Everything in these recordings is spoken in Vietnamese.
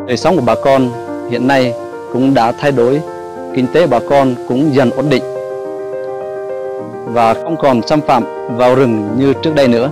Đời sống của bà con hiện nay cũng đã thay đổi, kinh tế bà con cũng dần ổn định và không còn xâm phạm vào rừng như trước đây nữa.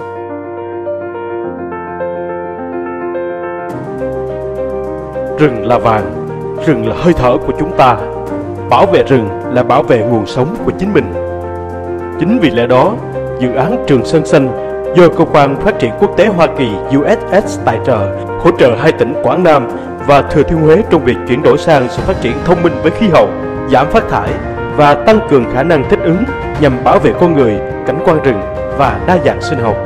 Rừng là vàng, rừng là hơi thở của chúng ta. Bảo vệ rừng là bảo vệ nguồn sống của chính mình. Chính vì lẽ đó, dự án Trường Sơn Xanh do Cơ quan Phát triển Quốc tế Hoa Kỳ USS tài trợ, hỗ trợ hai tỉnh Quảng Nam và Thừa Thiên Huế trong việc chuyển đổi sang sự phát triển thông minh với khí hậu, giảm phát thải và tăng cường khả năng thích ứng nhằm bảo vệ con người, cảnh quan rừng và đa dạng sinh học.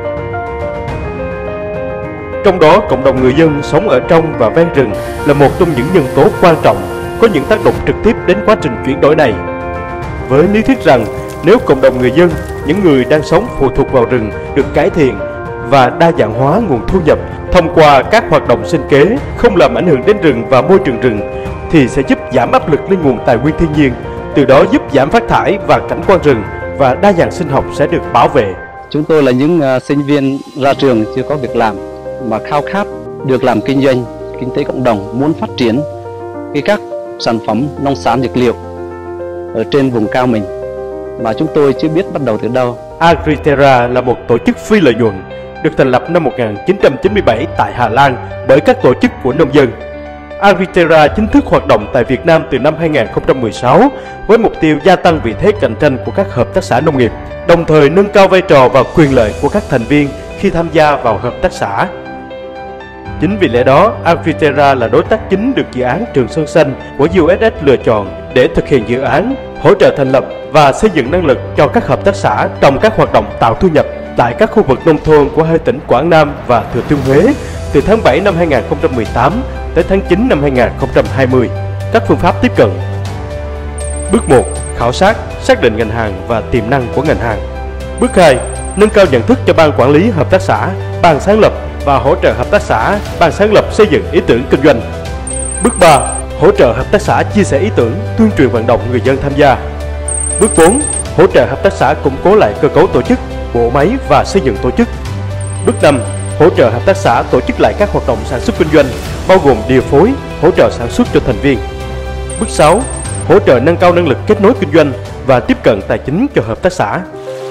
Trong đó, cộng đồng người dân sống ở trong và ven rừng là một trong những nhân tố quan trọng, có những tác động trực tiếp đến quá trình chuyển đổi này. Với lý thuyết rằng nếu cộng đồng người dân, những người đang sống phụ thuộc vào rừng được cải thiện và đa dạng hóa nguồn thu nhập thông qua các hoạt động sinh kế không làm ảnh hưởng đến rừng và môi trường rừng, thì sẽ giúp giảm áp lực lên nguồn tài nguyên thiên nhiên, từ đó giúp giảm phát thải và cảnh quan rừng và đa dạng sinh học sẽ được bảo vệ. Chúng tôi là những sinh viên ra trường chưa có việc làm mà khao khát được làm kinh doanh, kinh tế cộng đồng, muốn phát triển các sản phẩm nông sản dược liệu ở trên vùng cao mình mà chúng tôi chưa biết bắt đầu từ đâu. Agriterra là một tổ chức phi lợi nhuận được thành lập năm 1997 tại Hà Lan bởi các tổ chức của nông dân. Agriterra chính thức hoạt động tại Việt Nam từ năm 2016 với mục tiêu gia tăng vị thế cạnh tranh của các hợp tác xã nông nghiệp, đồng thời nâng cao vai trò và quyền lợi của các thành viên khi tham gia vào hợp tác xã. Chính vì lẽ đó, Agriterra là đối tác chính được dự án Trường Sơn Xanh của USS lựa chọn để thực hiện dự án, hỗ trợ thành lập và xây dựng năng lực cho các hợp tác xã trong các hoạt động tạo thu nhập tại các khu vực nông thôn của hai tỉnh Quảng Nam và Thừa Thiên Huế từ tháng 7 năm 2018 tới tháng 9 năm 2020. Các phương pháp tiếp cận. Bước 1. Khảo sát, xác định ngành hàng và tiềm năng của ngành hàng. Bước 2. Nâng cao nhận thức cho ban quản lý hợp tác xã, ban sáng lập và hỗ trợ hợp tác xã, ban sáng lập xây dựng ý tưởng kinh doanh. Bước 3. Hỗ trợ hợp tác xã chia sẻ ý tưởng, tuyên truyền vận động người dân tham gia. Bước 4. Hỗ trợ hợp tác xã củng cố lại cơ cấu tổ chức, bộ máy và xây dựng tổ chức. Bước 5. Hỗ trợ hợp tác xã tổ chức lại các hoạt động sản xuất kinh doanh, bao gồm điều phối, hỗ trợ sản xuất cho thành viên. Bước 6. Hỗ trợ nâng cao năng lực kết nối kinh doanh và tiếp cận tài chính cho hợp tác xã.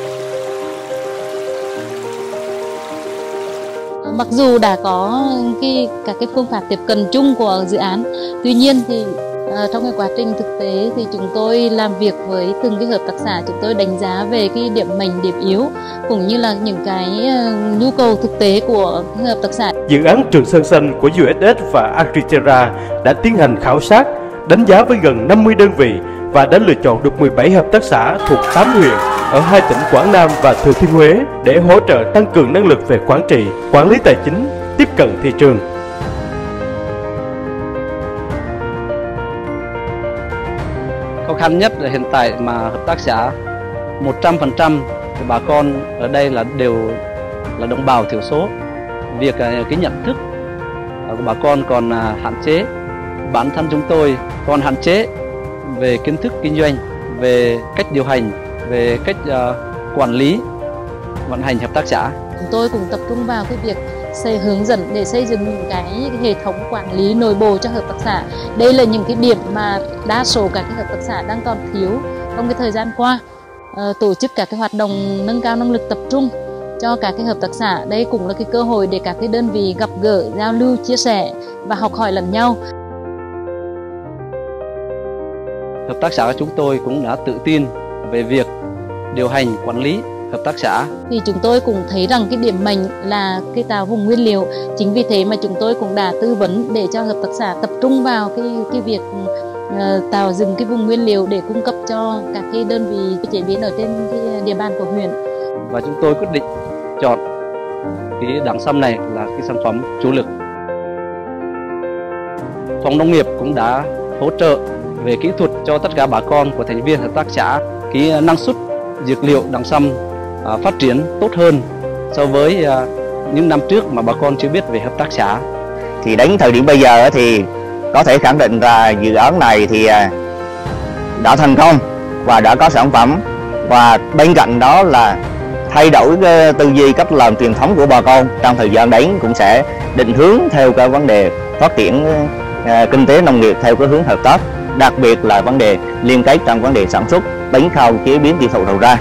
Mặc dù đã có các phương pháp tiếp cận chung của dự án, tuy nhiên thì trong quá trình thực tế thì chúng tôi làm việc với từng cái hợp tác xã, chúng tôi đánh giá về cái điểm mạnh, điểm yếu cũng như là những cái nhu cầu thực tế của hợp tác xã. Dự án Trường Sơn Xanh của USS và Agriterra đã tiến hành khảo sát, đánh giá với gần 50 đơn vị và đã lựa chọn được 17 hợp tác xã thuộc 8 huyện ở hai tỉnh Quảng Nam và Thừa Thiên Huế để hỗ trợ tăng cường năng lực về quản trị, quản lý tài chính, tiếp cận thị trường. Khó khăn nhất là hiện tại mà hợp tác xã 100% thì bà con ở đây đều là đồng bào thiểu số. Việc cái nhận thức của bà con còn hạn chế, bản thân chúng tôi còn hạn chế về kiến thức kinh doanh, về cách điều hành, về cách quản lý, vận hành hợp tác xã. Chúng tôi cũng tập trung vào cái việc hướng dẫn để xây dựng những cái hệ thống quản lý nội bộ cho hợp tác xã. Đây là những cái điểm mà đa số các cái hợp tác xã đang còn thiếu trong cái thời gian qua. Tổ chức các cái hoạt động nâng cao năng lực tập trung cho các cái hợp tác xã. Đây cũng là cái cơ hội để các cái đơn vị gặp gỡ, giao lưu, chia sẻ và học hỏi lẫn nhau. Hợp tác xã của chúng tôi cũng đã tự tin về việc điều hành, quản lý hợp tác xã. Thì chúng tôi cũng thấy rằng cái điểm mạnh là cái tạo vùng nguyên liệu. Chính vì thế mà chúng tôi cũng đã tư vấn để cho hợp tác xã tập trung vào cái việc tạo dựng cái vùng nguyên liệu để cung cấp cho các cái đơn vị chế biến ở trên cái địa bàn của huyện. Và chúng tôi quyết định chọn cái đẳng sâm này là cái sản phẩm chủ lực. Phòng nông nghiệp cũng đã hỗ trợ về kỹ thuật cho tất cả bà con của thành viên hợp tác xã. Cái năng suất dược liệu đẳng sâm phát triển tốt hơn so với những năm trước mà bà con chưa biết về hợp tác xã. Thì đến thời điểm bây giờ thì có thể khẳng định là dự án này thì đã thành công và đã có sản phẩm, và bên cạnh đó là thay đổi cái tư duy cách làm truyền thống của bà con trong thời gian đến cũng sẽ định hướng theo cái vấn đề phát triển kinh tế nông nghiệp theo cái hướng hợp tác, đặc biệt là vấn đề liên kết trong vấn đề sản xuất, đến khâu chế biến tiêu thụ đầu ra.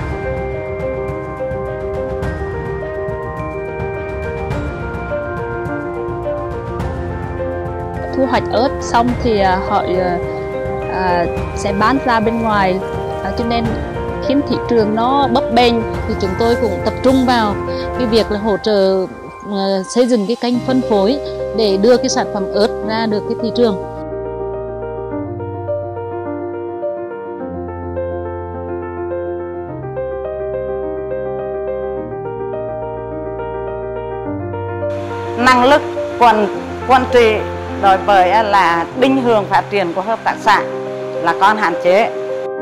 Thu hoạch ớt xong thì họ sẽ bán ra bên ngoài, cho nên khiến thị trường nó bấp bênh, thì chúng tôi cũng tập trung vào cái việc là hỗ trợ xây dựng cái kênh phân phối để đưa cái sản phẩm ớt ra được cái thị trường. Năng lực quản trị đối với là định hướng phát triển của hợp tác xã là còn hạn chế.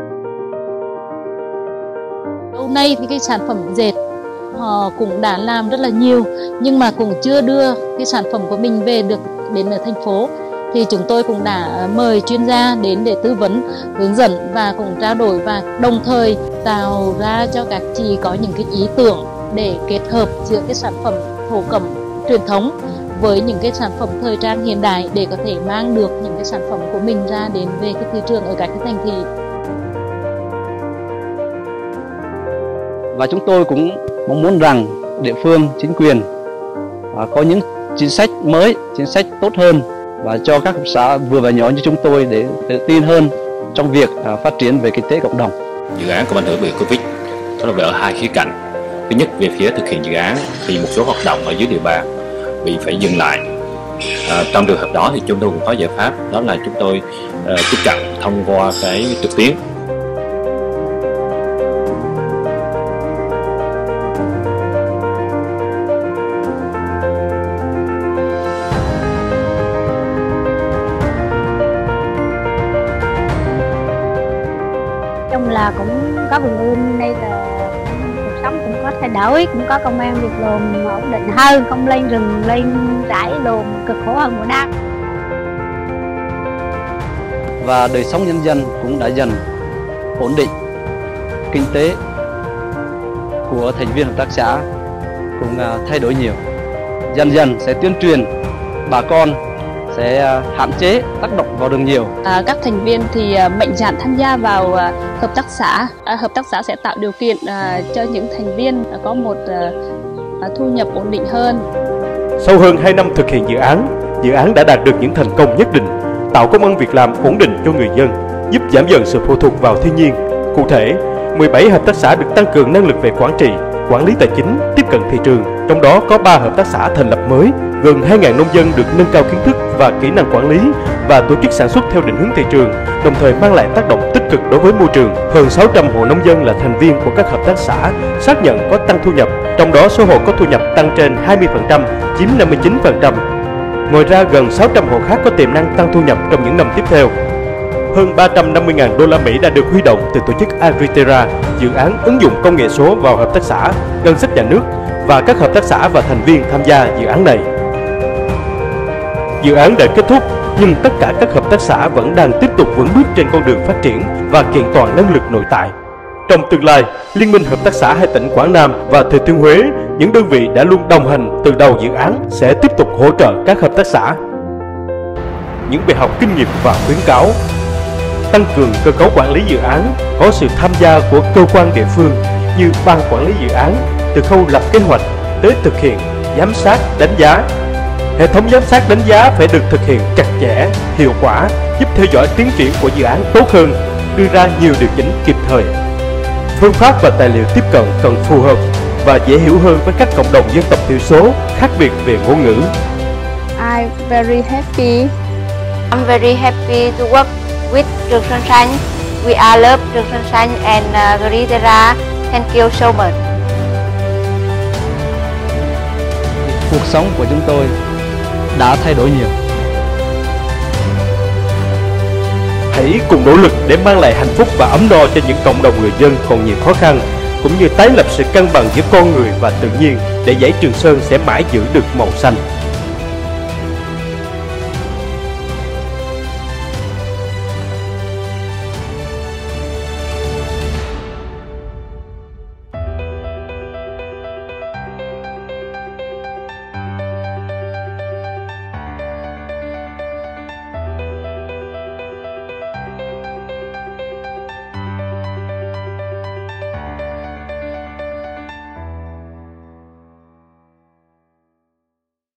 Lâu nay thì cái sản phẩm dệt họ cũng đã làm rất là nhiều, nhưng mà cũng chưa đưa cái sản phẩm của mình về được đến ở thành phố. Thì chúng tôi cũng đã mời chuyên gia đến để tư vấn, hướng dẫn và cũng trao đổi, và đồng thời tạo ra cho các chị có những cái ý tưởng để kết hợp giữa cái sản phẩm thổ cẩm truyền thống với những cái sản phẩm thời trang hiện đại để có thể mang được những cái sản phẩm của mình ra đến về cái thị trường ở các cái thành thị. Và chúng tôi cũng mong muốn rằng địa phương, chính quyền có những chính sách mới, chính sách tốt hơn và cho các hợp tác xã vừa và nhỏ như chúng tôi để tự tin hơn trong việc phát triển về kinh tế cộng đồng. Dự án có ảnh hưởng bởi Covid, đó là ở hai khía cạnh. Thứ nhất, về phía thực hiện dự án thì một số hoạt động ở dưới địa bàn bị phải dừng lại. Trong trường hợp đó thì chúng tôi cũng có giải pháp, đó là chúng tôi tiếp cận thông qua cái trực tuyến. Chung là cũng có vườn ươm đây là cuộc sống cũng có thay đổi, cũng có công ăn việc làm ổn định hơn, không lên rừng lên rẫy làm cực khổ hơn mỗi năm. Và đời sống nhân dân cũng đã dần ổn định, kinh tế của thành viên hợp tác xã cũng thay đổi nhiều. Dần dần sẽ tuyên truyền bà con sẽ hạn chế tác động vào rừng nhiều. Các thành viên thì mạnh dạn tham gia vào hợp tác xã. Hợp tác xã sẽ tạo điều kiện cho những thành viên có một thu nhập ổn định hơn. Sau hơn 2 năm thực hiện dự án đã đạt được những thành công nhất định, tạo công ăn việc làm ổn định cho người dân, giúp giảm dần sự phụ thuộc vào thiên nhiên. Cụ thể, 17 hợp tác xã được tăng cường năng lực về quản trị, quản lý tài chính, tiếp cận thị trường. Trong đó có 3 hợp tác xã thành lập mới, gần 2.000 nông dân được nâng cao kiến thức và kỹ năng quản lý và tổ chức sản xuất theo định hướng thị trường, đồng thời mang lại tác động tích cực đối với môi trường. Hơn 600 hộ nông dân là thành viên của các hợp tác xã xác nhận có tăng thu nhập, trong đó số hộ có thu nhập tăng trên 20%, chiếm 59%. Ngoài ra, gần 600 hộ khác có tiềm năng tăng thu nhập trong những năm tiếp theo. Hơn 350.000 đô la Mỹ đã được huy động từ tổ chức Agriterra, dự án ứng dụng công nghệ số vào hợp tác xã, ngân sách nhà nước và các hợp tác xã và thành viên tham gia dự án này. Dự án đã kết thúc, nhưng tất cả các hợp tác xã vẫn đang tiếp tục vững bước trên con đường phát triển và kiện toàn năng lực nội tại. Trong tương lai, Liên minh Hợp tác xã hai tỉnh Quảng Nam và Thừa Thiên Huế, những đơn vị đã luôn đồng hành từ đầu dự án, sẽ tiếp tục hỗ trợ các hợp tác xã. Những bài học kinh nghiệm và khuyến cáo: tăng cường cơ cấu quản lý dự án, có sự tham gia của cơ quan địa phương như ban quản lý dự án, từ khâu lập kế hoạch tới thực hiện, giám sát, đánh giá. Hệ thống giám sát đánh giá phải được thực hiện chặt chẽ, hiệu quả, giúp theo dõi tiến triển của dự án tốt hơn, đưa ra nhiều điều chỉnh kịp thời. Phương pháp và tài liệu tiếp cận cần phù hợp và dễ hiểu hơn với các cộng đồng dân tộc thiểu số khác biệt về ngôn ngữ. I'm very happy. I'm very happy to work with Trường Sơn Xanh. We are love Trường Sơn Xanh and Agriterra. Thank you so much. Cuộc sống của chúng tôi đã thay đổi nhiều. Hãy cùng nỗ lực để mang lại hạnh phúc và ấm no cho những cộng đồng người dân còn nhiều khó khăn, cũng như tái lập sự cân bằng giữa con người và tự nhiên để dãy Trường Sơn sẽ mãi giữ được màu xanh.